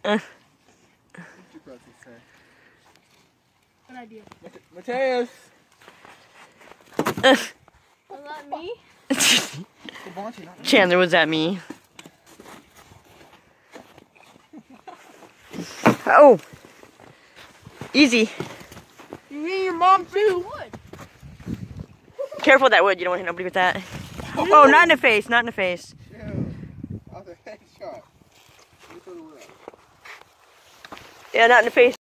Good idea. Mateus! Was that me? Chandler, was that me? Oh! Easy. You mean your mom too? Careful with that wood, you don't want to hit nobody with that. Oh, not in the face, not in the face. Other headshot. Yeah, not in the face.